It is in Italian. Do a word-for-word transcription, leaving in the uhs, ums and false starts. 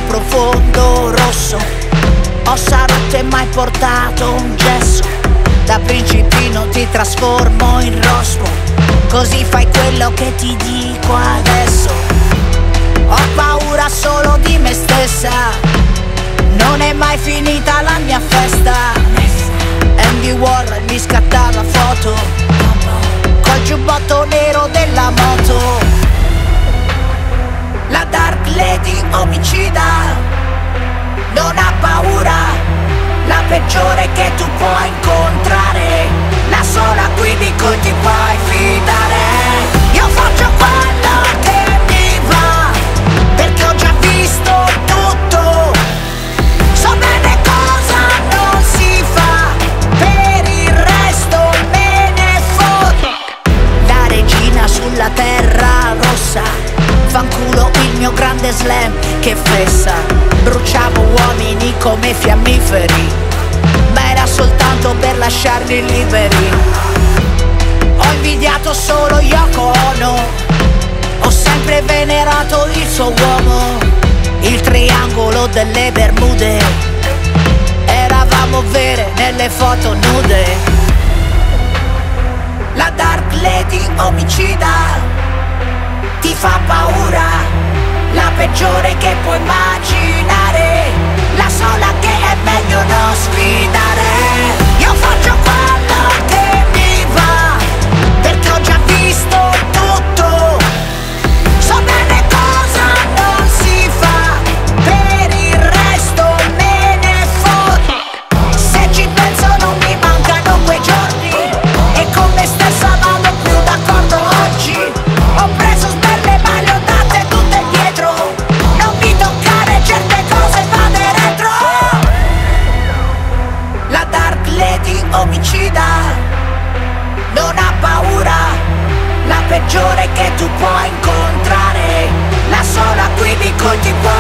profondo rosso, ossa rotte mai portato un gesso. Da principino ti trasformo in rospo, così fai quello che ti dico adesso. Ho paura solo di me stessa, non è mai finita la mia festa. Andy Warhol mi scattava foto col giubbotto nero della moto. La Dark Lady omicida non ha paura, la peggiore che tu puoi incontrare, la sola qui di cui ti puoi fidare. Io faccio quello che mi va, perché ho già visto tutto, so bene cosa non si fa, per il resto me ne foto. La regina sulla terra rossa, fanculo il mio grande slam che fessa. Bruciavo uomini come fiammiferi, ma era soltanto per lasciarli liberi. Ho invidiato solo Yoko Ono, ho sempre venerato il suo uomo. Il triangolo delle Bermude, eravamo vere nelle foto nude. La Dark Lady omicida ti fa paura, la peggiore che puoi immaginare, la sola che è meglio non sfidare. Io faccio quello che mi va, perché ho già visto tutto, so bene cosa non si fa, per il resto me ne foto. Se ci penso non mi mancano quei giorni, e con me stessa vado più d'accordo oggi. Ho preso sberle ma le ho date tutte dietro, non mi toccare certe cose, vade retro. La Dark Lady omicida non ha paura, la peggiore che tu puoi incontrare, la sola qui di cui ti puoi